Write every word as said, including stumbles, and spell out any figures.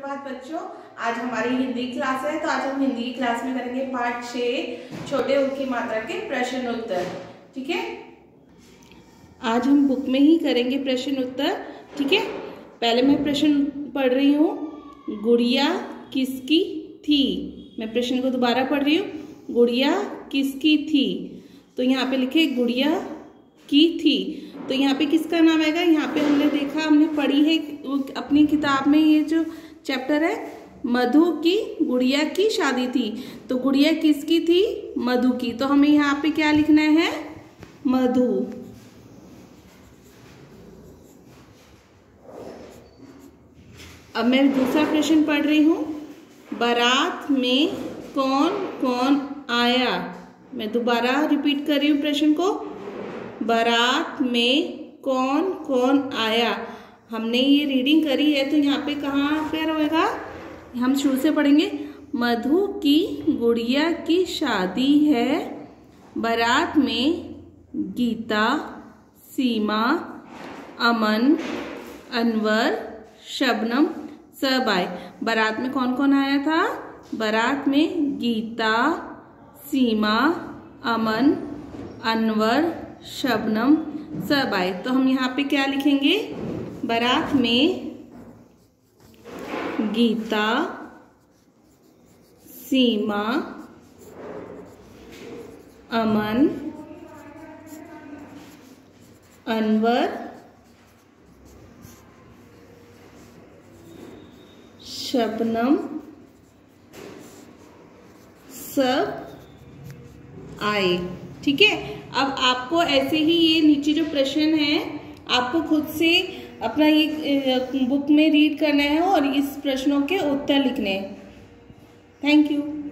सुप्रभात बच्चों। आज हमारी हिंदी क्लास है, तो आज हम हिंदी की क्लास में करेंगे पाठ छः छोटे उ की मात्रा के प्रश्न उत्तर। ठीक है, आज हम बुक में ही करेंगे प्रश्न उत्तर। ठीक है, पहले मैं प्रश्न पढ़ रही हूँ। गुड़िया किसकी थी। मैं प्रश्न को दोबारा पढ़ रही हूँ। गुड़िया किसकी थी, तो यहाँ पे लिखे गुड़िया की थी। तो यहाँ पे किसका नाम आएगा। यहाँ पे हमने देखा, हमने पढ़ी है अपनी किताब में, ये जो चैप्टर है मधु की गुड़िया की शादी थी। तो गुड़िया किसकी थी, मधु की। तो हमें यहाँ पे क्या लिखना है, मधु। अब मैं दूसरा प्रश्न पढ़ रही हूँ। बारात में कौन कौन आया। मैं दोबारा रिपीट कर रही हूँ प्रश्न को। बारात में कौन कौन आया। हमने ये रीडिंग करी है, तो यहाँ पे कहाँ पर होएगा, हम शुरू से पढ़ेंगे। मधु की गुड़िया की शादी है, बारात में गीता, सीमा, अमन, अनवर, शबनम सब आए। बारात में कौन कौन आया था। बारात में गीता, सीमा, अमन, अनवर, शबनम सब आए। तो हम यहाँ पे क्या लिखेंगे, बारात में गीता, सीमा, अमन, अनवर, शबनम सब आए। ठीक है, अब आपको ऐसे ही ये नीचे जो प्रश्न है आपको खुद से अपना ये बुक में रीड करना है और इस प्रश्नों के उत्तर लिखने हैं। Thank you.